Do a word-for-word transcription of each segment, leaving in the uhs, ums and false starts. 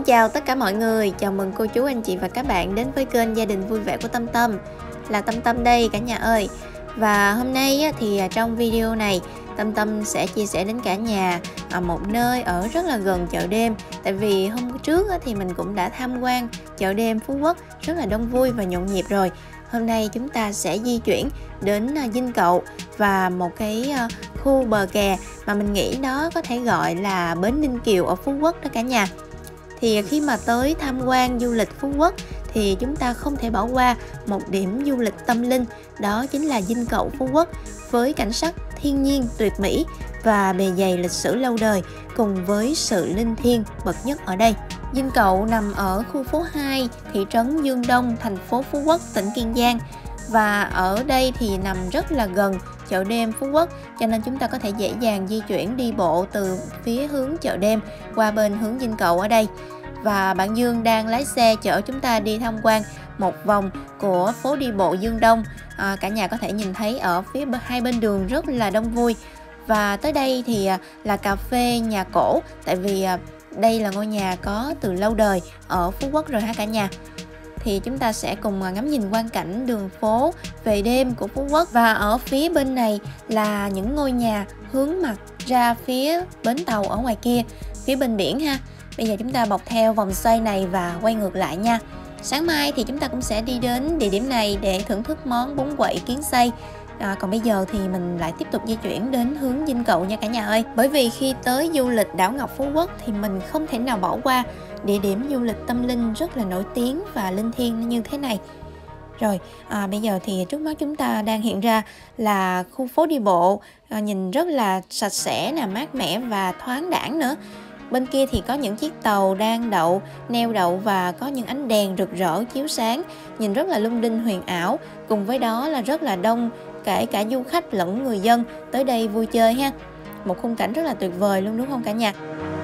chào tất cả mọi người, chào mừng cô chú anh chị và các bạn đến với kênh Gia đình vui vẻ của Tâm Tâm. Là Tâm Tâm đây cả nhà ơi. Và hôm nay thì trong video này Tâm Tâm sẽ chia sẻ đến cả nhà ở một nơi ở rất là gần chợ đêm. Tại vì hôm trước thì mình cũng đã tham quan chợ đêm Phú Quốc rất là đông vui và nhộn nhịp rồi. Hôm nay chúng ta sẽ di chuyển đến Dinh Cậu và một cái khu bờ kè mà mình nghĩ đó có thể gọi là bến Ninh Kiều ở Phú Quốc đó cả nhà. Thì khi mà tới tham quan du lịch Phú Quốc thì chúng ta không thể bỏ qua một điểm du lịch tâm linh, đó chính là Dinh Cậu Phú Quốc với cảnh sắc thiên nhiên tuyệt mỹ và bề dày lịch sử lâu đời cùng với sự linh thiêng bậc nhất ở đây. Dinh Cậu nằm ở khu phố hai, thị trấn Dương Đông, thành phố Phú Quốc, tỉnh Kiên Giang. Và ở đây thì nằm rất là gần chợ đêm Phú Quốc, cho nên chúng ta có thể dễ dàng di chuyển đi bộ từ phía hướng chợ đêm qua bên hướng Dinh Cậu ở đây. Và bạn Dương đang lái xe chở chúng ta đi tham quan một vòng của phố đi bộ Dương Đông. à, Cả nhà có thể nhìn thấy ở phía hai bên đường rất là đông vui. Và tới đây thì là cà phê nhà cổ, tại vì đây là ngôi nhà có từ lâu đời ở Phú Quốc rồi ha cả nhà. Thì chúng ta sẽ cùng ngắm nhìn quang cảnh đường phố về đêm của Phú Quốc. Và ở phía bên này là những ngôi nhà hướng mặt ra phía bến tàu ở ngoài kia, phía bên biển ha. Bây giờ chúng ta bọc theo vòng xoay này và quay ngược lại nha. Sáng mai thì chúng ta cũng sẽ đi đến địa điểm này để thưởng thức món bún quậy kiến xây. À, còn bây giờ thì mình lại tiếp tục di chuyển đến hướng Dinh Cậu nha cả nhà ơi. Bởi vì khi tới du lịch đảo Ngọc Phú Quốc thì mình không thể nào bỏ qua địa điểm du lịch tâm linh rất là nổi tiếng và linh thiêng như thế này. Rồi, à, bây giờ thì trước mắt chúng ta đang hiện ra là khu phố đi bộ, à, nhìn rất là sạch sẽ, nè, mát mẻ và thoáng đãng nữa. Bên kia thì có những chiếc tàu đang đậu, neo đậu và có những ánh đèn rực rỡ chiếu sáng, nhìn rất là lung linh huyền ảo. Cùng với đó là rất là đông, kể cả du khách lẫn người dân tới đây vui chơi ha. Một khung cảnh rất là tuyệt vời luôn đúng không cả nhà?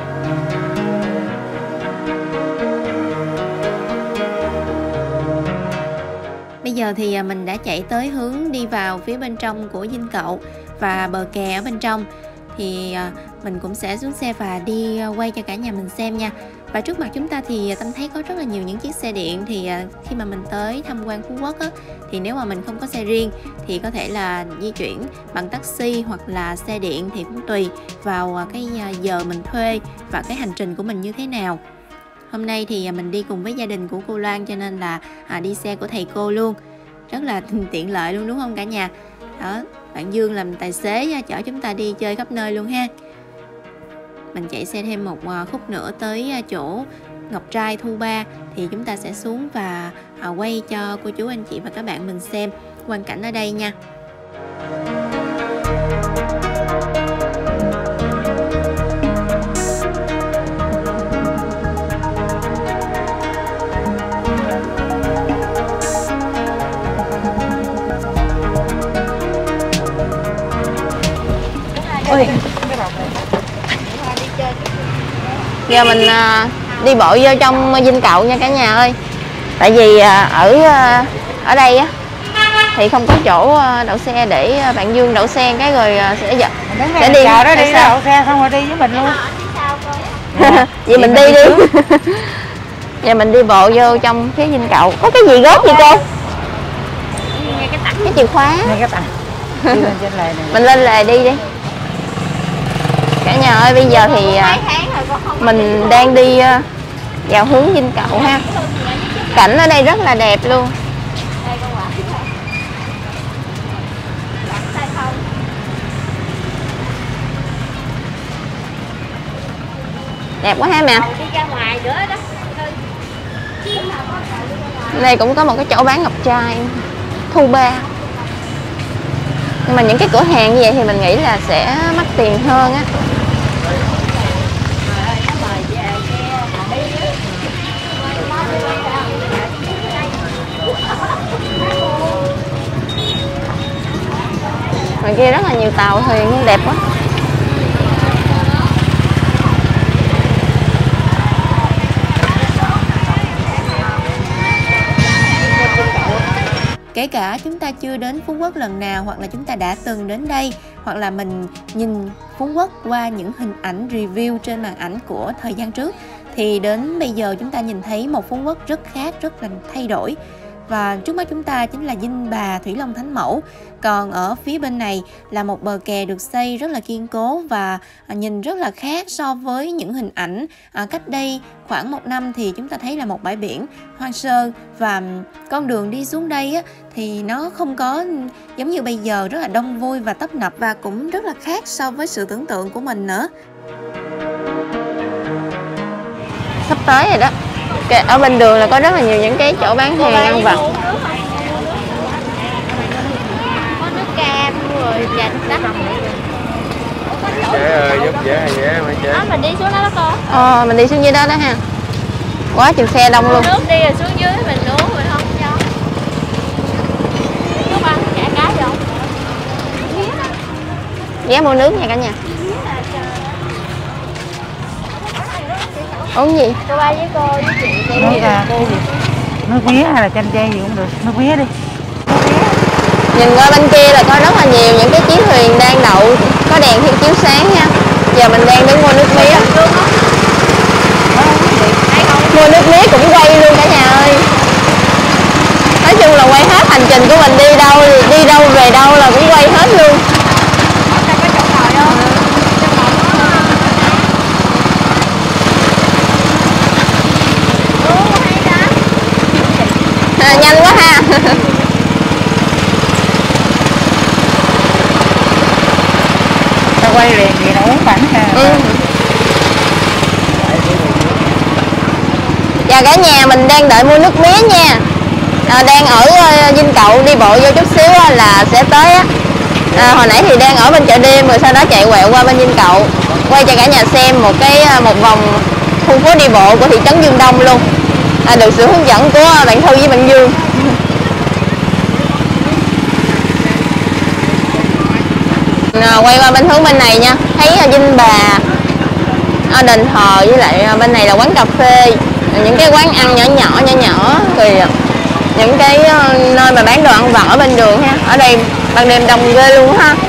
Bây giờ thì mình đã chạy tới hướng đi vào phía bên trong của Dinh Cậu và bờ kè ở bên trong. Thì mình cũng sẽ xuống xe và đi quay cho cả nhà mình xem nha. Và trước mặt chúng ta thì Tâm thấy có rất là nhiều những chiếc xe điện. Thì khi mà mình tới tham quan Phú Quốc á, thì nếu mà mình không có xe riêng thì có thể là di chuyển bằng taxi hoặc là xe điện, thì cũng tùy vào cái giờ mình thuê và cái hành trình của mình như thế nào. Hôm nay thì mình đi cùng với gia đình của cô Loan, cho nên là à, đi xe của thầy cô luôn, rất là tiện lợi luôn đúng không cả nhà? Đó, bạn Dương làm tài xế chở chúng ta đi chơi khắp nơi luôn ha. Mình chạy xe thêm một khúc nữa tới chỗ Ngọc Trai Thu Ba thì chúng ta sẽ xuống và quay cho cô chú anh chị và các bạn mình xem quang cảnh ở đây nha. Ôi. Giờ mình uh, đi bộ vô trong Dinh Cậu nha cả nhà ơi. Tại vì uh, ở uh, ở đây á thì không có chỗ đậu xe để bạn Dương đậu xe cái rồi uh, sẽ giật sẽ đi đó đi đậu xe xong rồi đi với mình luôn. Vậy mình đi đi. Giờ mình đi bộ vô trong phía Dinh Cậu. Có cái gì góp vậy cô? Cái chìa khóa. Cái tặng. Mình lên lề đi đi. Cả nhà ơi, bây giờ thì mình đang đi vào hướng Dinh Cậu ha. Cảnh ở đây rất là đẹp luôn. Đẹp quá ha mẹ. Đây cũng có một cái chỗ bán ngọc trai Thu Ba. Nhưng mà những cái cửa hàng như vậy thì mình nghĩ là sẽ mắc tiền hơn á. Ngoài kia rất là nhiều tàu thuyền nhưng đẹp quá. Kể cả chúng ta chưa đến Phú Quốc lần nào, hoặc là chúng ta đã từng đến đây, hoặc là mình nhìn Phú Quốc qua những hình ảnh review trên màn ảnh của thời gian trước, thì đến bây giờ chúng ta nhìn thấy một Phú Quốc rất khác, rất là thay đổi. Và trước mắt chúng ta chính là Dinh Bà Thủy Long Thánh Mẫu. Còn ở phía bên này là một bờ kè được xây rất là kiên cố và nhìn rất là khác so với những hình ảnh à, cách đây khoảng một năm. Thì chúng ta thấy là một bãi biển hoang sơ, và con đường đi xuống đây á, thì nó không có giống như bây giờ rất là đông vui và tấp nập, và cũng rất là khác so với sự tưởng tượng của mình nữa. Sắp tới rồi đó. Ở bên đường là có rất là nhiều những cái chỗ bán hàng ăn vặt. Có nước cam rồi trà đắt. Dễ ơi, giúp dễ hay dễ mà chế. Đó, mình đi xuống đó đó con. Ờ, mình đi xuống dưới đó đó ha. Quá chừng xe đông luôn. Nước đi rồi xuống dưới mình uống rồi không cho. Nước ăn chả cái gì không? Ghé mua nước nha cả nhà. Uống gì? Cô ba với cô với chị đi. Nước à, nước mía hay là chanh dây gì cũng được. Nước mía đi. Nhìn qua bên kia là có rất là nhiều những cái chiếc thuyền đang đậu, có đèn thiêu chiếu sáng nha. Giờ mình đang đứng mua nước mía. Mua nước mía cũng quay luôn cả nhà ơi. Nói chung là quay hết hành trình của mình, đi đâu đi đâu về đâu là cũng quay hết luôn. À, nhanh quá ha. Ta quay liền thì nó uống bánh ha. Ừ. Và cả nhà mình đang đợi mua nước mía nha. À, đang ở uh, Dinh Cậu, đi bộ vô chút xíu uh, là sẽ tới á. À, hồi nãy thì đang ở bên chợ đêm rồi sau đó chạy quẹo qua bên Dinh Cậu, quay cho cả nhà xem một cái uh, một vòng khu phố đi bộ của thị trấn Dương Đông luôn. À, được sự hướng dẫn của uh, bạn Thư với bạn Dương. À, quay qua bên hướng bên này nha, thấy uh, Dinh Bà, à, đền thờ, với lại uh, bên này là quán cà phê, những cái quán ăn nhỏ nhỏ nhỏ nhỏ, rồi những cái uh, nơi mà bán đồ ăn vặt ở bên đường ha. Ở đây ban đêm đông ghê luôn ha.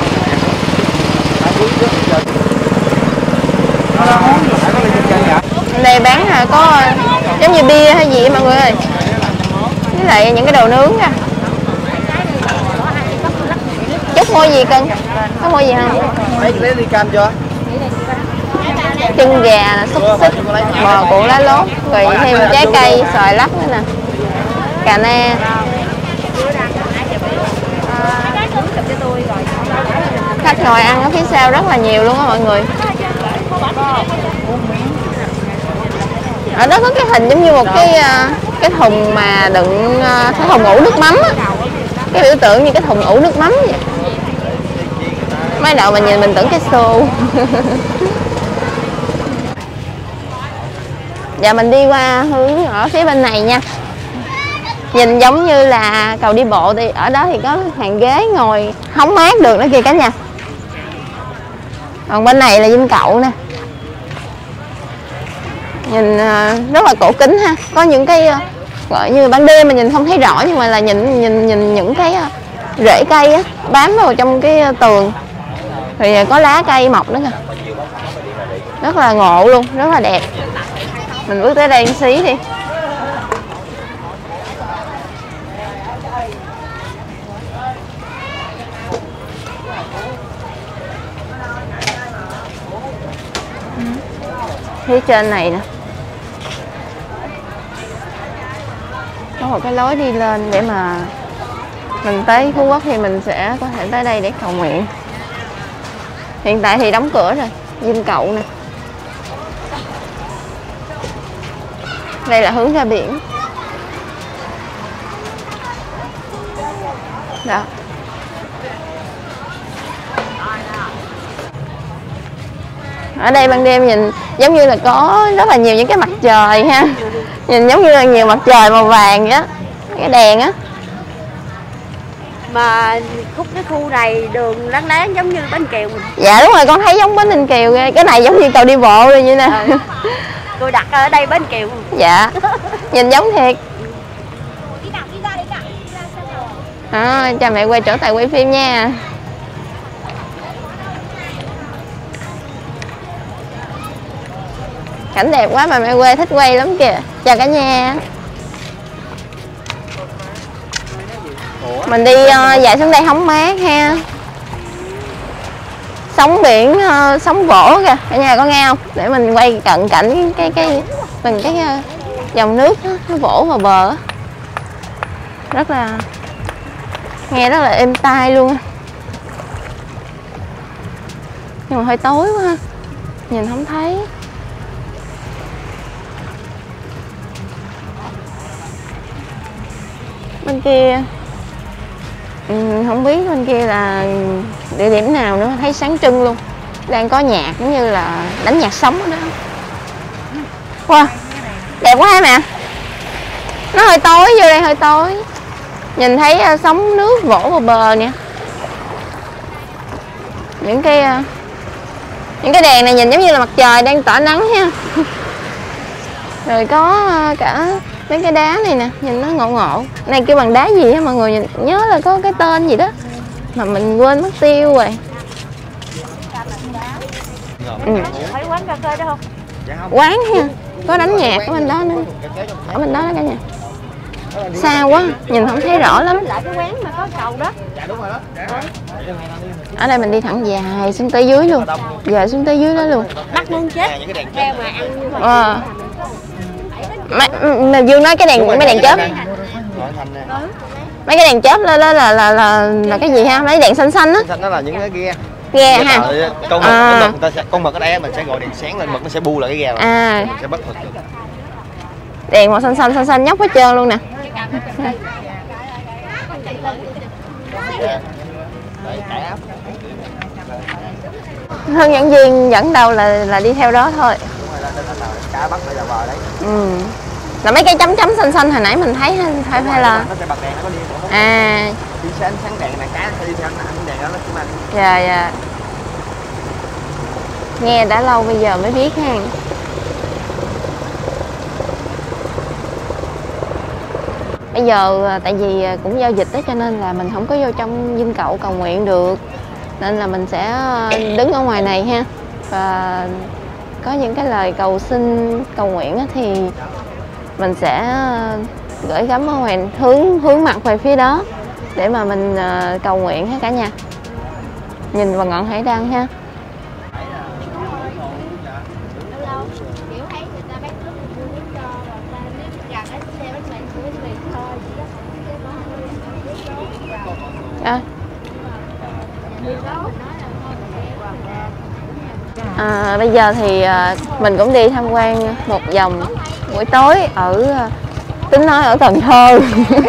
Đây bán uh, có uh, giống như bia hay gì mọi người ơi, với lại những cái đồ nướng nha. Chút mua gì cưng? Có mua gì không? Lấy lấy ly cam chưa? Chân gà là xúc xích, bò cuộn lá lốt, rồi thêm trái cây, xoài lắc nữa nè, cà na. Khách ngồi ăn ở phía sau rất là nhiều luôn á mọi người. Ở đó có cái hình giống như một cái cái thùng mà đựng, cái thùng ủ nước mắm á, cái biểu tượng như cái thùng ủ nước mắm vậy. Mới đầu mình nhìn mình tưởng cái xô. Giờ mình đi qua hướng ở phía bên này nha. Nhìn giống như là cầu đi bộ, thì ở đó thì có hàng ghế ngồi hóng mát được nữa kìa cả nhà. Còn bên này là Dinh Cậu nè. Nhìn rất là cổ kính ha. Có những cái gọi như ban đêm mình nhìn không thấy rõ, nhưng mà là nhìn nhìn nhìn những cái rễ cây á bám vào trong cái tường. Thì có lá cây mọc nữa kìa. Rất là ngộ luôn, rất là đẹp. Mình bước tới đây một xí đi. Phía trên này nè có một cái lối đi lên để mà mình tới Phú Quốc thì mình sẽ có thể tới đây để cầu nguyện. Hiện tại thì đóng cửa rồi. Dinh Cậu nè. Đây là hướng ra biển. Đó. Ở đây ban đêm nhìn giống như là có rất là nhiều những cái mặt trời ha. Nhìn giống như là nhiều mặt trời màu vàng vậy á. Cái đèn á. Mà khúc cái khu này đường láng láng giống như Bến Kiều mình. Dạ đúng rồi, con thấy giống Bến Ninh Kiều ghê. Cái này giống như cầu đi bộ rồi vậy nè. Ừ. Tôi đặt ở đây Bến Kiều. Dạ. Nhìn giống thiệt. À, cho mẹ quay trở tại quay phim nha. Cảnh đẹp quá, bà mẹ quê thích quay lắm kìa. Chào cả nhà. Mình đi uh, dạy xuống đây hóng mát ha. Sóng biển, uh, sóng vỗ kìa. Cả nhà có nghe không? Để mình quay cận cảnh cái cái từng cái uh, dòng nước đó, nó vỗ vào bờ. Rất là nghe rất là êm tai luôn. Nhưng mà hơi tối quá ha. Nhìn không thấy. Bên kia ừ, không biết bên kia là địa điểm nào nữa, thấy sáng trưng luôn. Đang có nhạc giống như là đánh nhạc sống ở đó. Wow, đẹp quá ha mẹ. Nó hơi tối, vô đây hơi tối. Nhìn thấy uh, sóng nước vỗ vào bờ nè. Những cái uh, những cái đèn này nhìn giống như là mặt trời đang tỏa nắng ha. Rồi có uh, cả mấy cái đá này nè, nhìn nó ngộ ngộ. Này kêu bằng đá gì á mọi người, nhìn, nhớ là có cái tên gì đó mà mình quên mất tiêu rồi. Ừ. Thấy quán cà phê đó không? Quán ha, có đánh nhạc ở bên đó nữa. Ở bên đó đó cả nhà. Xa quá, nhìn không thấy rõ lắm. Lại cái quán mà có cầu đó. Ở đây mình đi thẳng dài xuống tới dưới luôn. Dài xuống tới dưới đó luôn. Bắt muốn chết. Heo mà ăn như vậy. Ờ. Mà Dương nói cái đèn, mấy đèn chớp. Mấy cái đèn chớp đó là là là là, là cái gì ha? Mấy đèn xanh xanh á. Xanh đó là những cái ghe. Ghe ha. Con mực, À. con mực, người ta sẽ, con mực ở đây mình sẽ gọi đèn sáng lên, mực nó sẽ bu lại cái ghe rồi. À. Sẽ bắt mực được. Đèn màu xanh xanh xanh xanh nhóc hết trơn luôn nè. Hướng dẫn viên dẫn đầu là là đi theo đó thôi. Cá bắt bây giờ bờ đấy. Ừ. Là mấy cái chấm chấm xanh xanh hồi nãy mình thấy hay, hay là nó sẽ bật đèn, nó có đi nữa. à Đi sáng sáng đèn này, cá sẽ đi theo ánh đèn đó nó cũng ăn. dạ dạ. Nghe đã lâu bây giờ mới biết ha. Bây giờ tại vì cũng giao dịch đó cho nên là mình không có vô trong dinh cậu cầu nguyện được, nên là mình sẽ đứng ở ngoài này ha, và có những cái lời cầu xin cầu nguyện thì mình sẽ gửi gắm ở ngoài, hướng hướng mặt về phía đó để mà mình cầu nguyện ha cả nhà. Nhìn vào ngọn hải đăng ha. À. À, bây giờ thì à, mình cũng đi tham quan một vòng buổi tối ở, tính nói ở Cần Thơ.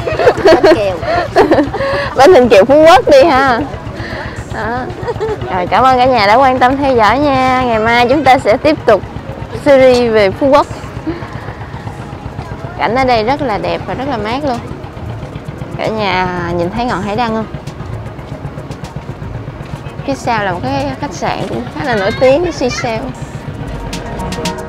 Bến Ninh Kiều, Phú Quốc đi ha. Đó. Rồi, cảm ơn cả nhà đã quan tâm theo dõi nha. Ngày mai chúng ta sẽ tiếp tục series về Phú Quốc. Cảnh ở đây rất là đẹp và rất là mát luôn. Cả nhà nhìn thấy ngọn hải đăng không? Phía sau là một cái khách sạn cũng khá là nổi tiếng, Seashell.